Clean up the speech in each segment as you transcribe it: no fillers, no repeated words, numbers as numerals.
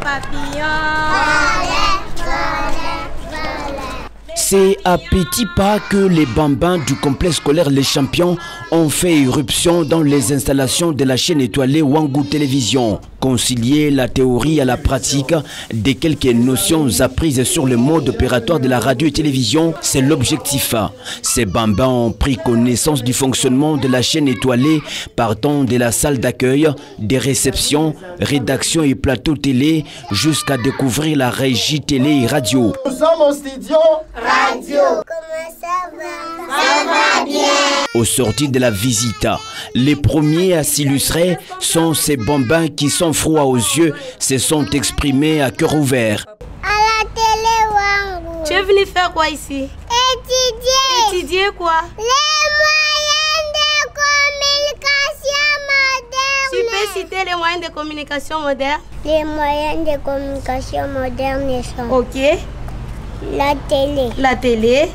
C'est à petits pas que les bambins du complexe scolaire Les Champions ont fait irruption dans les installations de la chaîne étoilée Wangu Télévision. Concilier la théorie à la pratique des quelques notions apprises sur le mode opératoire de la radio et télévision, c'est l'objectif. Ces bambins ont pris connaissance du fonctionnement de la chaîne étoilée partant de la salle d'accueil, des réceptions, rédaction et plateau télé jusqu'à découvrir la régie télé et radio. Nous sommes au studio radio. Comment ça va? Ça va bien. Au sortir de la visite, les premiers à s'illustrer sont ces bambins qui sont froids aux yeux, se sont exprimés à cœur ouvert. À la télé Wangu. Tu es venu faire quoi ici? Étudier. Étudier quoi? Les moyens de communication modernes. Tu peux citer les moyens de communication modernes? Les moyens de communication modernes sont Ok. la télé. La télé.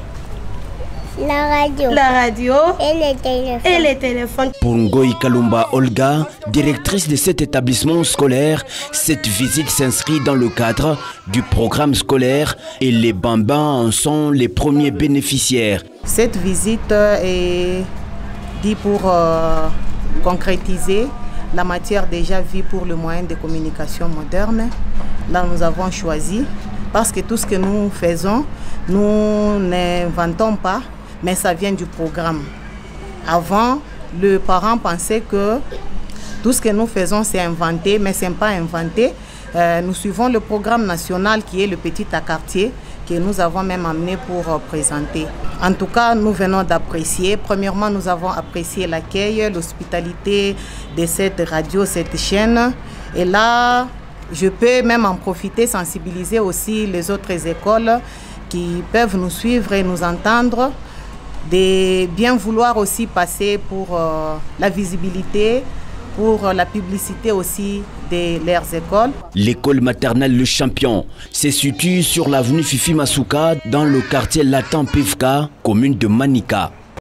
La radio. La radio. Et les téléphones. Et les téléphones. Pour Ngoï Kalumba Olga, directrice de cet établissement scolaire, cette visite s'inscrit dans le cadre du programme scolaire et les bambins en sont les premiers bénéficiaires. Cette visite est dit pour concrétiser la matière déjà vue pour le moyen de communication moderne. Là, nous avons choisi parce que tout ce que nous faisons, nous n'inventons pas, mais ça vient du programme. Avant, le parent pensait que tout ce que nous faisons, c'est inventé, mais ce n'est pas inventé. Nous suivons le programme national qui est le petit à quartier, que nous avons même amené pour présenter. En tout cas, nous venons d'apprécier. Premièrement, nous avons apprécié l'accueil, l'hospitalité de cette radio, cette chaîne. Et là, je peux même en profiter, sensibiliser aussi les autres écoles qui peuvent nous suivre et nous entendre, de bien vouloir aussi passer pour la visibilité, pour la publicité aussi de leurs écoles. L'école maternelle Le Champion se situe sur l'avenue Fifi Masuka dans le quartier Latin Pivka, commune de Manika.